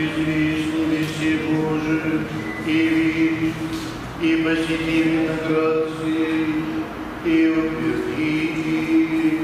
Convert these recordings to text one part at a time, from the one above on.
известными все Божие, и посети на грации, и утверди.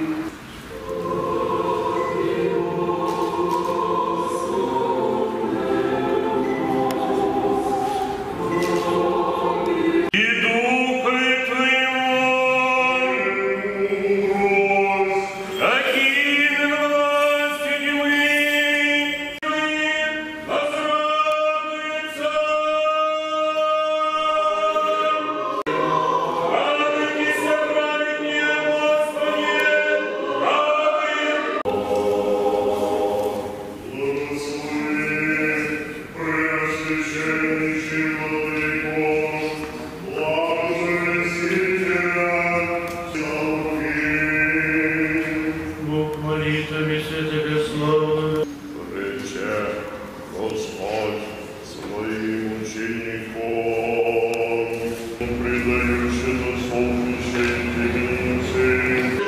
Молитвами святого слова. Рече Господь своим ученикам, предающим на солнечной темнице.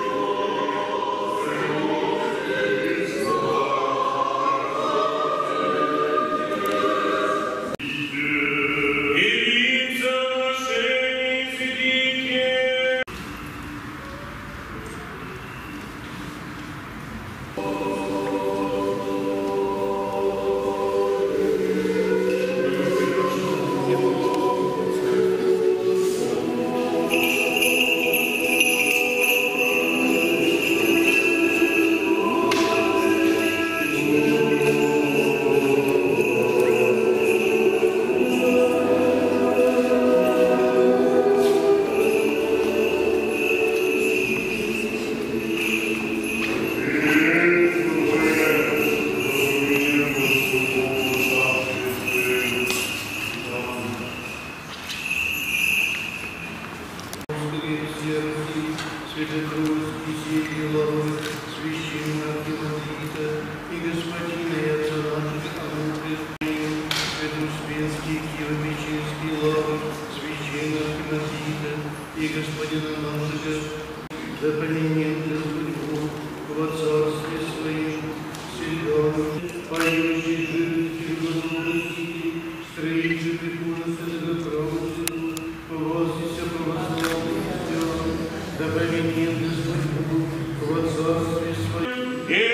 Святокровский Сергий Лавры, священного Архимандрита и господина и отца наших Ануфрия, Святоуспенский Киево-Печерский Лавр, священного Архимандрита и господина нашего, да поменен Господь Бог во царстве своем, всегда, поющий жертвы благодати, строитель прикольности благоправности, повозися православных христиан, да поменен Господь Бог во царстве своем.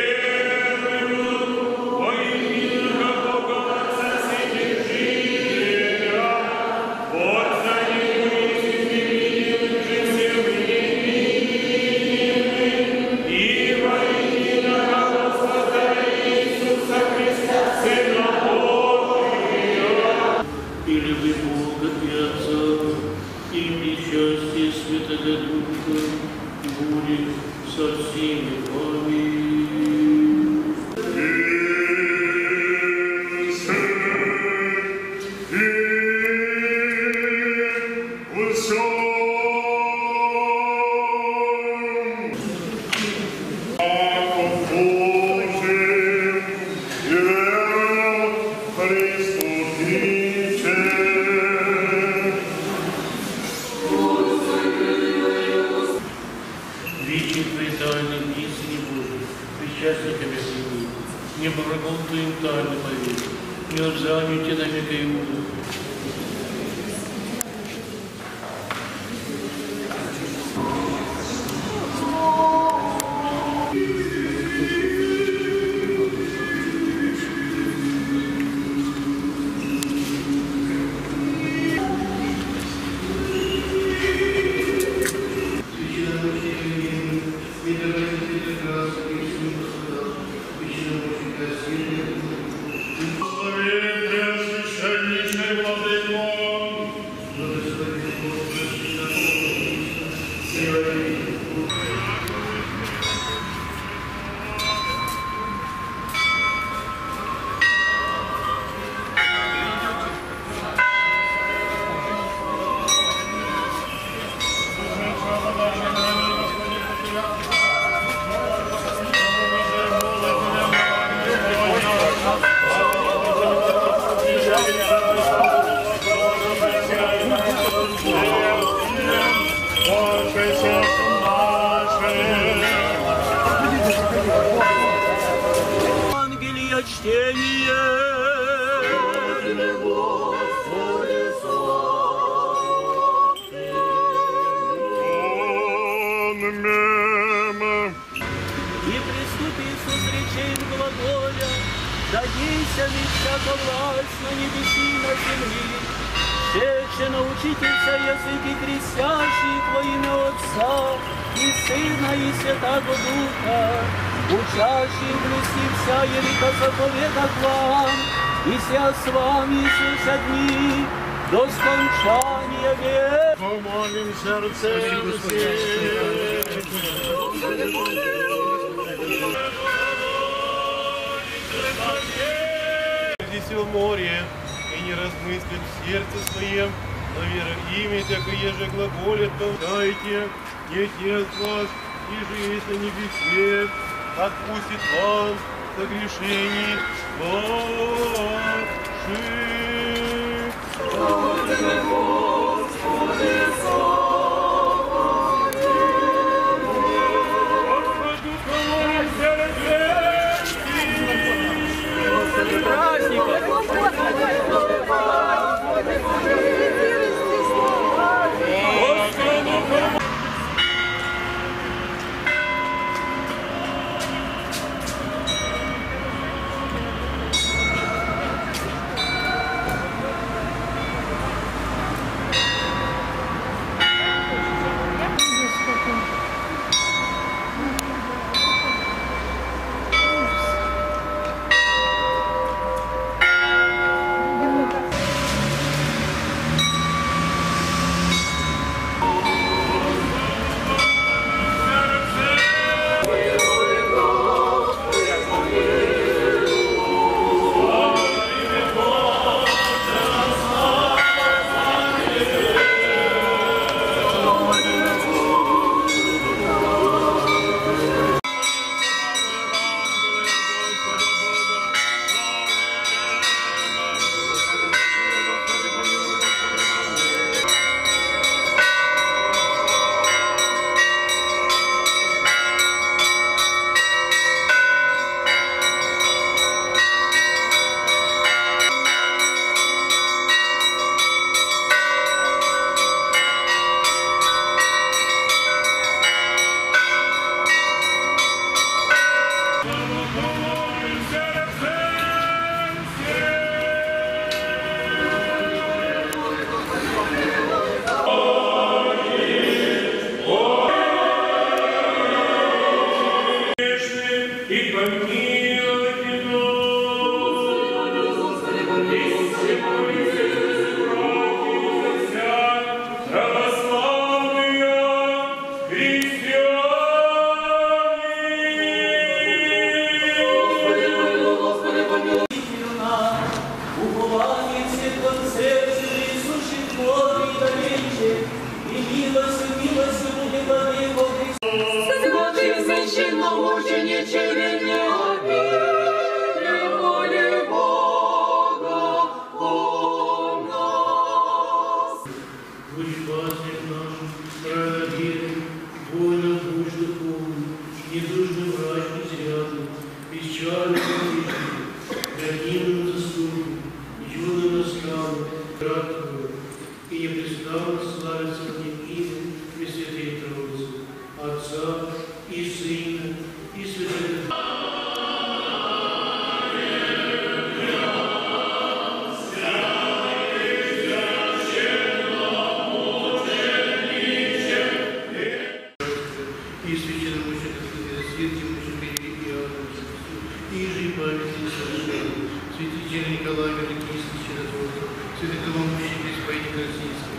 Или вы Бога и Отца, и причастие Святого Духа будет со всеми вами. Видим Твои тайны в истине Божией, причастниками Твоими, не врагом Твоим тайны моим, не обзанию Тебя на века Иуда. Евангелие чтение. и приступи с изречением глаголя, дадися ли всяка власть на небеси и на земли, шедше научитеся языки крестящих во имя Отца и Сына и Святаго Духа, учащих блюсти вся елика заповеда к вам, и ся с вами все дни до скончания века. Помолим сердцем Здесь в море, и не размыслит в сердце своем, но вера имя, так и еже глаголит, дайте, не Отец вас, и же есть на небесе, отпустит вам согрешений ваших. И не престанут славиться одним именем Пресвятой Троицы, Отца и Сына и Святого Духа. И священномученика святимученика и же и памятник совершенный, святителя Николая Великий, священнотворца, святого мученика Исповедника Российского.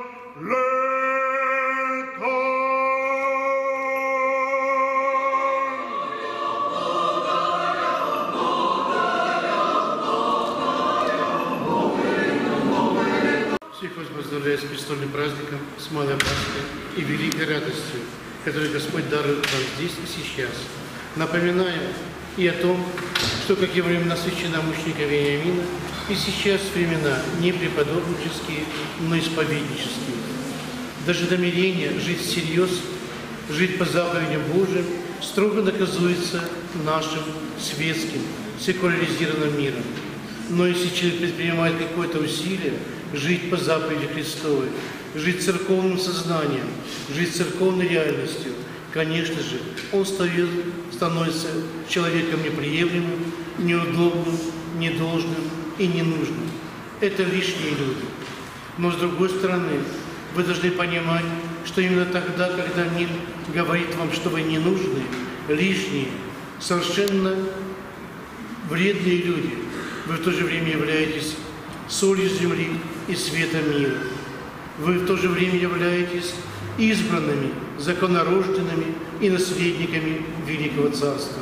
Всех вас поздравляю с престольным праздником, с Малой Пасхой и великой радостью, которую Господь дарует вам здесь и сейчас. Напоминаю и о том, что, как и во времена священномученика Вениамина, и сейчас времена не преподобнические, но исповеднические. Даже намерение жить всерьез, жить по заповедям Божьим, строго наказуется нашим светским, секуляризированным миром. Но если человек предпринимает какое-то усилие, жить по заповеди Христовой, жить церковным сознанием, жить церковной реальностью, конечно же, он становится человеком неприемлемым, неудобным, недолжным и ненужным. Это лишние люди. Но с другой стороны, вы должны понимать, что именно тогда, когда мир говорит вам, что вы не нужны, лишние, совершенно вредные люди, вы в то же время являетесь солью земли и светом мира. Вы в то же время являетесь избранными, законорожденными и наследниками Великого Царства.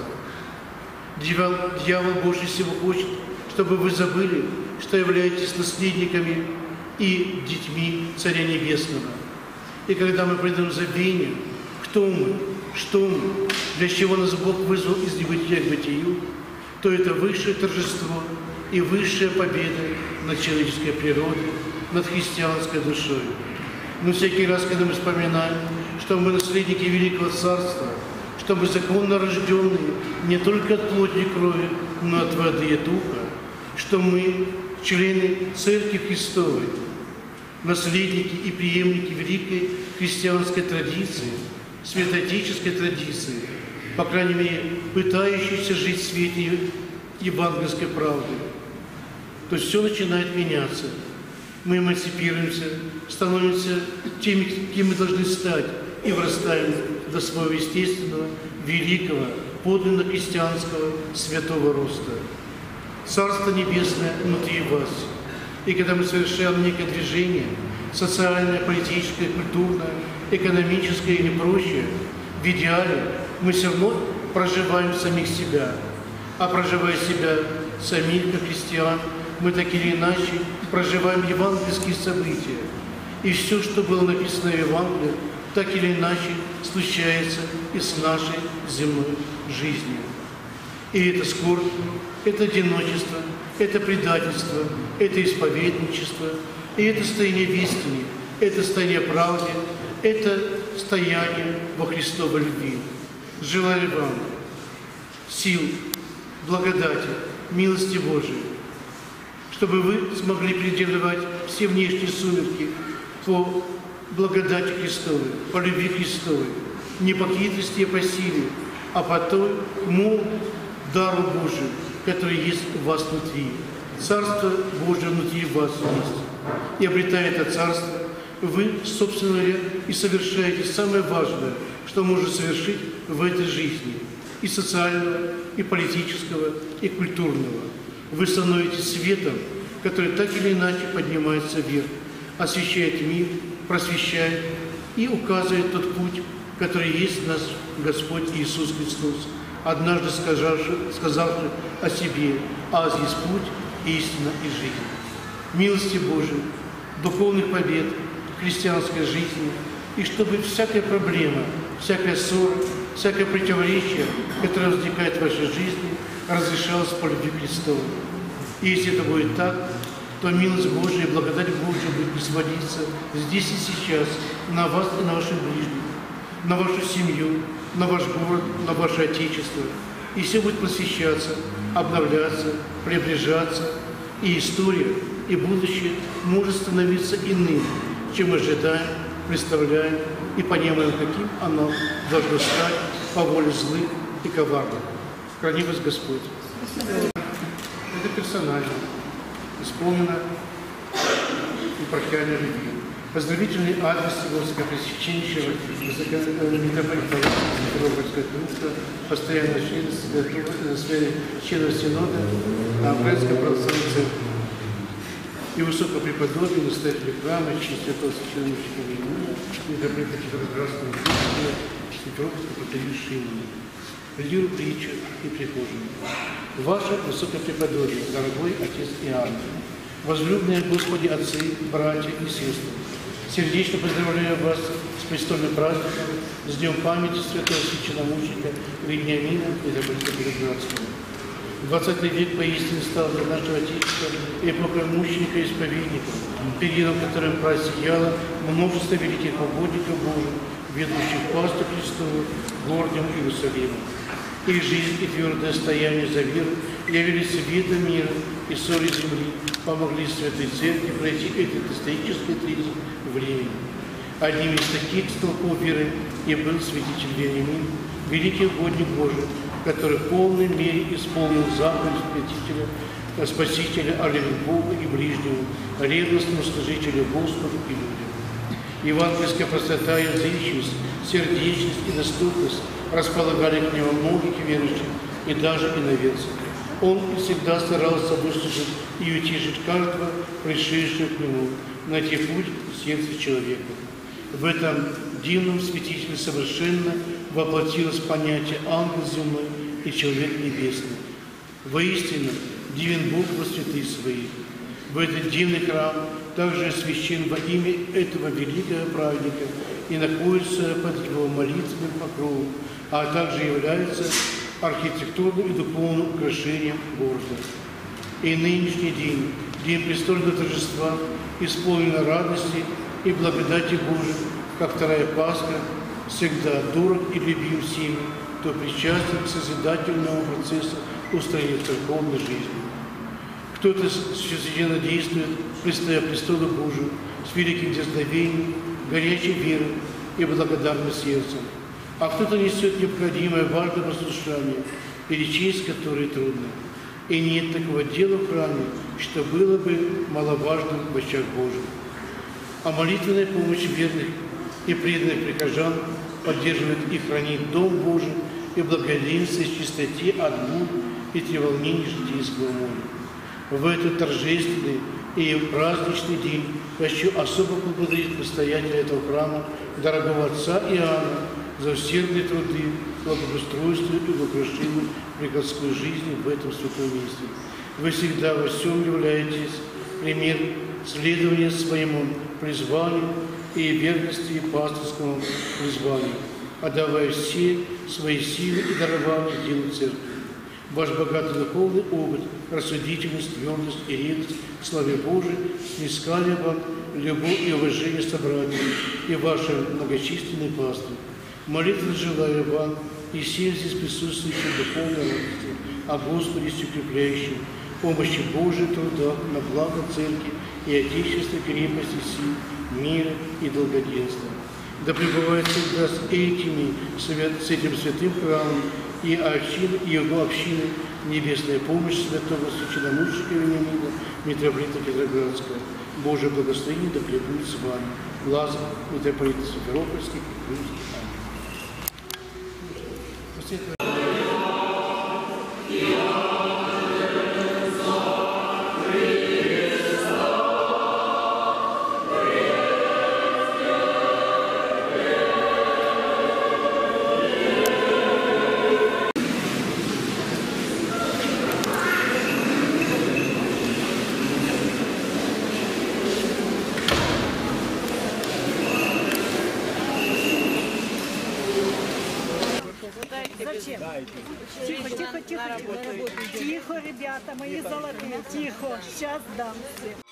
Дьявол больше всего хочет, чтобы вы забыли, что являетесь наследниками и детьми Царя Небесного. И когда мы придем в забвение, кто мы, что мы, для чего нас Бог вызвал из небытия к бытию, то это высшее торжество и высшая победа над человеческой природой, над христианской душой. Но всякий раз, когда мы вспоминаем, что мы наследники Великого Царства, что мы законно рожденные не только от плоти и крови, но от воды и духа, что мы члены Церкви Христовой, наследники и преемники великой христианской традиции, святоотеческой традиции, по крайней мере, пытающиеся жить в свете евангельской правды, то все начинает меняться. Мы эмансипируемся, становимся теми, кем мы должны стать, и вырастаем до своего естественного, великого, подлинно христианского святого роста. Царство Небесное внутри вас. И когда мы совершаем некое движение, социальное, политическое, культурное, экономическое или прочее, в идеале мы все равно проживаем самих себя. А проживая себя самих, как христиан, мы так или иначе проживаем евангельские события. И все, что было написано в Евангелии, так или иначе случается и с нашей земной жизнью. И это скорбь, это одиночество, это предательство, это исповедничество, и это стояние в истине, это стояние в правде, это стояние во Христовой любви. Желаю вам сил, благодати, милости Божией, чтобы вы смогли преодолевать все внешние сумерки по благодати Христовой, по любви Христовой, не по хитрости и по силе, а по тому дару Божию, который есть у вас внутри. Царство Божие внутри вас есть. И обретая это царство, вы, собственно говоря, и совершаете самое важное, что можно совершить в этой жизни, и социального, и политического, и культурного. Вы становитесь светом, который так или иначе поднимается вверх, освещает мир, просвещает и указывает тот путь, который есть наш Господь Иисус Христос, однажды сказавший о себе: «Аз есть путь, истина и жизнь». Милости Божией, духовных побед в христианской жизни, и чтобы всякая проблема, всякая ссора, всякое противоречие, которое возникает в вашей жизни, разрешалось по любви Христовой. И если это будет так, то милость Божия и благодать Божия будет низводиться здесь и сейчас на вас и на ваших ближних, на вашу семью, на ваш город, на ваше Отечество. И все будет просвещаться, обновляться, приближаться, и история, и будущее может становиться иным, чем мы ожидаем, представляем и понимаем, каким оно должно стать по воле злых и коварных. Храни вас Господь. Это персонально исполнено епархиальной любви. Поздравительный адрес его высокопресвященнейшего митрополита Петропавловского Крупска, постоянного члена Синода Украинской православной церкви и высокопреподобия, настоятеля храма, честь святого священномученика Владимира, митрополита Петроградского Крупска, Симферопольского патриарха Шимона, лидеру притчи и прихожим. Ваше высокопреподобие, дорогой отец Иоанн, возлюбленные Господи отцы, братья и сестры, сердечно поздравляю вас с престольным праздником, с днем памяти святого священномученика Вениамина митрополита Петроградского. 20 век поистине стал для нашего Отечества эпохой мученика и исповедника, периодом, в котором просияло множество великих угодников Божьих, ведущих пасту Христову, гордым Иерусалимом. Их жизнь и твердое стояние за веру явились светом мира и солью земли, помогли Святой Церкви пройти этот исторический кризис времени. Одним из таких столпов веры и был святитель Вениамин, великий угодник Божий, который в полной мере исполнил заповедь Спасителя о любви к Богу и ближнему, ревностному служителю Господу и людям. Евангельская простота и отзывчивость, сердечность и доступность располагали к нему многих верующих и даже иноверцев. Он всегда старался выслушать и утешить каждого, пришедшего к нему, найти путь в сердце человека. В этом дивном святителе совершенно воплотилось понятие ангел земной и человек небесный. Воистину, дивен Бог во святых своих. В этот дивный храм также освящен во имя этого великого праздника и находится под его молитвенным покровом, а также является архитектурным и духовным украшением города. И нынешний день, день престольного торжества, исполнен радости и благодати Божией, как вторая Пасха, всегда дорог и любим всеми, кто причастен к созидательному процессу устроения церковной жизни. Кто-то священно действует, предстоя престолу Божию, с великим дерзновением, горячей верой и благодарным сердцем, а кто-то несет необходимое важное послушание, перечесть которое трудно. И нет такого дела в храме, что было бы маловажным в очах Божьих. А молитвенная помощь верных и преданных прихожан поддерживает и хранит Дом Божий и благоденствие в чистоте от бурь и треволнений житейского моря. В этот торжественный и праздничный день хочу особо поблагодарить настоятеля этого храма, дорогого отца Иоанна, за усердные труды, благоустройство и украшение приходской жизни в этом святом месте. Вы всегда во всем являетесь пример следования своему призванию и верности пасторскому призванию, отдавая все свои силы и дарования делу церкви. Ваш богатый духовный опыт, рассудительность, твердость и ревность к славе Божией снискали вам любовь и уважение собратьев и ваши многочисленные пасторы. Молитвенно желаю вам и всем здесь присутствующим духовной радости, о Господе укрепляющим, помощи Божьей труда на благо Церкви и Отечества, крепости сил, мира и долгоденствия. Да пребывает всегда с этим святым храмом и его общины небесная помощь святого священномученика Вениамина, митрополита Петроградского. Божие благословение да пребудет с вами. Лазарь, митрополит Симферопольский и Крымский. Зачем? Тихо, тихо, тихо, тихо, тихо, ребята, мои золотые, тихо, сейчас дам всем.